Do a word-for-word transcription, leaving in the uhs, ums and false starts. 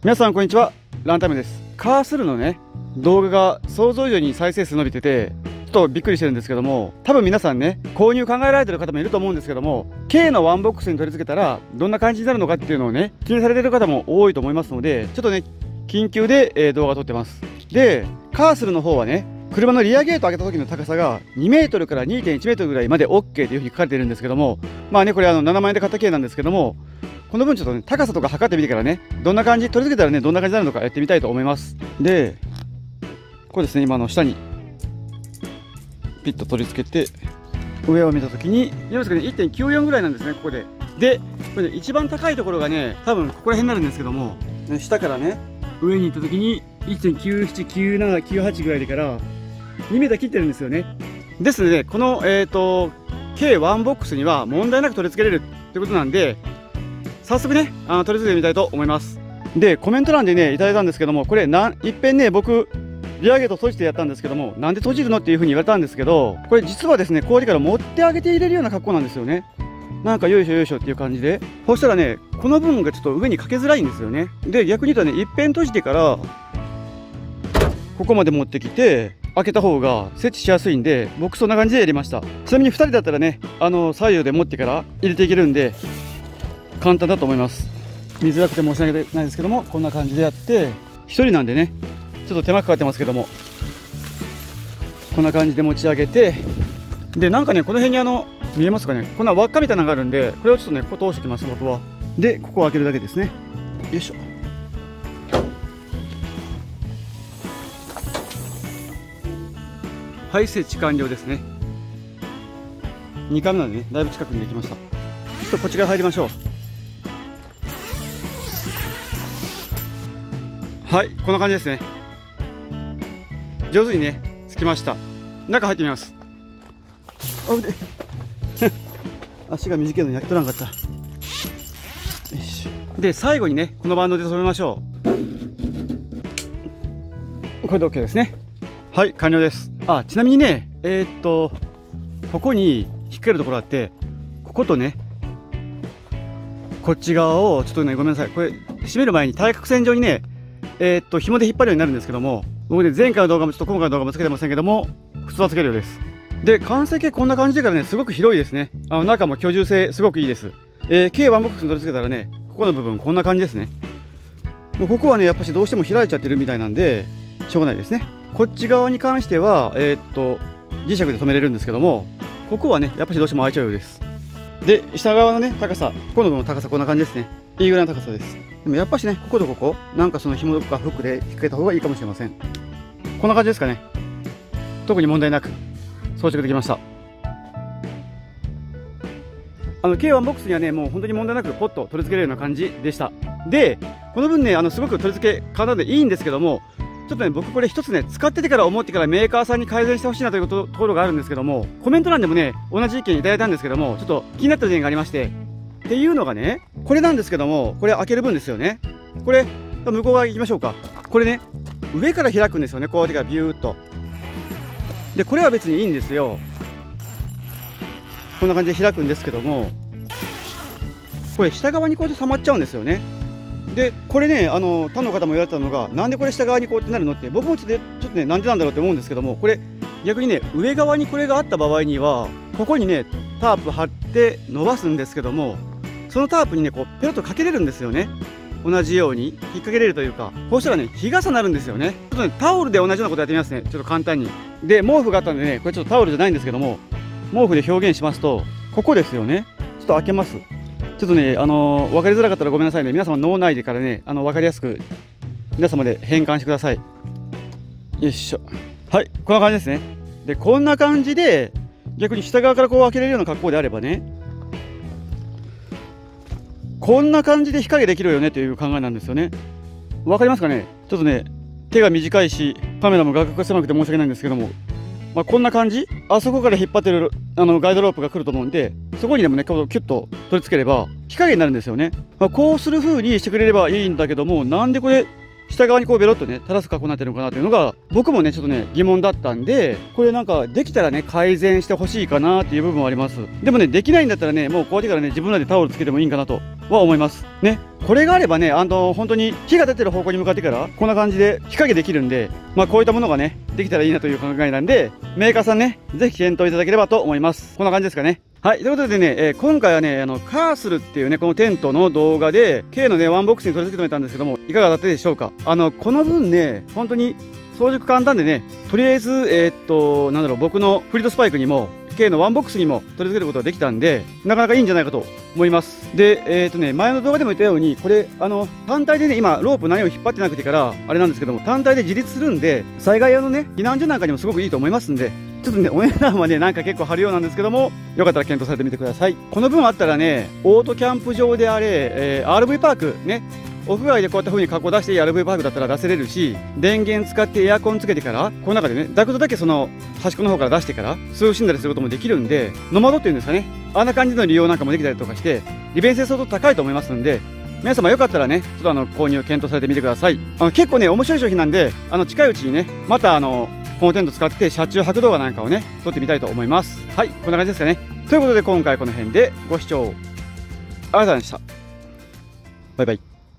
皆さんこんにちは、ランタムです。カースルのね動画が想像以上に再生数伸びててちょっとびっくりしてるんですけども、多分皆さんね購入考えられてる方もいると思うんですけども、 K のワンボックスに取り付けたらどんな感じになるのかっていうのをね気にされてる方も多いと思いますので、ちょっとね緊急で、えー、動画撮ってます。でカースルの方はね、車のリアゲート上げた時の高さがにメートルから にてんいちメートルぐらいまで OK というふうに書かれてるんですけども、まあねこれあのななまんえんで買った系なんですけども、この分ちょっとね高さとか測ってみてからね、どんな感じ取り付けたらねどんな感じになるのかやってみたいと思います。でこれですね、今の下にピッと取り付けて上を見た時に見えますかね、 いってんきゅうよん ぐらいなんですね、ここで。でこれ、ね、一番高いところがね多分ここら辺になるんですけども、ね、下からね上に行った時に いってんきゅうなな、きゅうなな、きゅうはち ぐらいでからにメーター切ってるんですよね。ですのでこの、えーと ケーワン ボックスには問題なく取り付けれるってことなんで、早速ねあの取り付けてみたいと思います。でコメント欄でねいただいたんですけども、これなんいっぺんね僕リアゲート閉じてやったんですけども、なんで閉じるのっていう風に言われたんですけど、これ実はですね氷から持ってあげて入れるような格好なんですよね。なんかよいしょよいしょっていう感じで、そしたらねこの分がちょっと上にかけづらいんですよね。で逆に言うとね、いっぺん閉じてからここまで持ってきて開けた方が設置しやすいんで、僕そんな感じでやりました。ちなみにふたりだったらねあの左右で持ってから入れていけるんで簡単だと思います。見づらくて申し訳ないですけども、こんな感じでやって、ひとりなんでねちょっと手間かかってますけども、こんな感じで持ち上げて、でなんかねこの辺にあの見えますかね、こんな輪っかみたいなのがあるんで、これをちょっとねここ通してきます僕は。でここを開けるだけですね。よいしょ。はい設置完了ですね。にかいめなんでねだいぶ近くにできました。ちょっとこっち側入りましょう。はい、こんな感じですね。上手にねつきました。中入ってみます。あ腕足が短いのに焼き取らなかった。よいしょ。で最後にねこのバンドで留めましょう。これで OK ですね。はい完了です。あちなみにねえー、っとここに引っ掛けるところあって、こことねこっち側をちょっとねごめんなさい、これ締める前に対角線上にねえー、っと紐で引っ張るようになるんですけども、僕ね前回の動画もちょっと今回の動画もつけてませんけども普通はつけるようです。で完成形こんな感じでからねすごく広いですね。あの中も居住性すごくいいです。えー、ケーワン ボックスに取り付けたらねここの部分こんな感じですね。もうここはねやっぱしどうしても開いちゃってるみたいなんでしょうがないですね。こっち側に関してはえー、っと磁石で留めれるんですけども、ここはねやっぱしどうしても開いちゃうようです。で下側のね高さ、ここの部分の高さこんな感じですね。いいぐらいの高さです。でもやっぱしねこことここなんかその紐とかフックで引っ掛けた方がいいかもしれません。こんな感じですかね。特に問題なく装着できました。あの ケーワン ボックスにはねもう本当に問題なくポッと取り付けるような感じでした。でこの分ねあのすごく取り付け簡単でいいんですけども、ちょっとね僕これ一つね使っててから思ってからメーカーさんに改善してほしいなというところがあるんですけども、コメント欄でもね同じ意見いただいたんですけども、ちょっと気になった点がありまして、っていうのがねこれなんですけども、これ開ける分ですよね。これ向こう側行きましょうか。これね上から開くんですよね、こうやってからビューっと。でこれは別にいいんですよ。こんな感じで開くんですけども、これ下側にこうやって収まっちゃうんですよね。でこれねあの他の方も言われたのが、なんでこれ下側にこうやってなるのって、僕もちょっとちょっとねなんでなんだろうって思うんですけども、これ逆にね上側にこれがあった場合にはここにねタープ貼って伸ばすんですけども、そのタープにねこうペロッとかけれるんですよね。同じように引っ掛けれるというか、こうしたらね日傘になるんですよね。ちょっとねタオルで同じようなことやってみますね、ちょっと簡単に。で毛布があったんでね、これちょっとタオルじゃないんですけども、毛布で表現しますとここですよね。ちょっと開けます。ちょっとねあのー、分かりづらかったらごめんなさいね。皆様脳内でからねあの分かりやすく皆様で変換してください。よいしょ。はいこんな感じですね。でこんな感じで逆に下側からこう開けれるような格好であればね、こんな感じで日陰できるよねという考えなんですよね。わかりますかね。ちょっとね手が短いしカメラも画角が狭くて申し訳ないんですけども、まあ、こんな感じ、あそこから引っ張ってるあのガイドロープが来ると思うんで、そこにでもねこうキュッと取り付ければ日陰になるんですよね。まあ、こうする風にしてくれればいいんだけども、なんでこれ下側にこうベロッとね垂らす格好になってるのかなというのが僕もねちょっとね疑問だったんで、これなんかできたらね改善してほしいかなっていう部分はあります。でもねできないんだったらねもうこうやってからね自分らでタオルつけてもいいんかなとは思いますね。これがあればね、あの本当に火が出てる方向に向かってからこんな感じで日陰できるんで、まあこういったものがねできたらいいなという考えなんで、メーカーさんねぜひ検討いただければと思います。こんな感じですかね。はい、ということでね、えー、今回はね、あの、カースルっていうね、このテントの動画で、K のね、ワンボックスに取り付けてみたんですけども、いかがだったでしょうか。あの、この分ね、本当に、操軸簡単でね、とりあえず、えー、っと、なんだろう、僕のフリートスパイクにも、K のワンボックスにも取り付けることができたんで、なかなかいいんじゃないかと思います。で、えー、っとね、前の動画でも言ったように、これ、あの、単体でね、今、ロープ何を引っ張ってなくてから、あれなんですけども、単体で自立するんで、災害用のね、避難所なんかにもすごくいいと思いますんで、ちょっとね、お値段はね、なんか結構張るようなんですけども、よかったら検討されてみてください。この分あったらね、オートキャンプ場であれ、えー、アールブイ パークね、屋外でこういった風に加工出して アールブイ パークだったら出せれるし、電源使ってエアコンつけてから、この中でね、ダクトだけその端っこの方から出してから、涼しんだりすることもできるんで、ノマドっていうんですかね、あんな感じの利用なんかもできたりとかして、利便性相当高いと思いますんで、皆様よかったらね、ちょっとあの、購入検討されてみてください。あの、結構ね、面白い商品なんで、あの、近いうちにね、またあの、このテント使って車中泊動画なんかをね、撮ってみたいと思います。はい、こんな感じですかね。ということで今回この辺でご視聴ありがとうございました。バイバイ。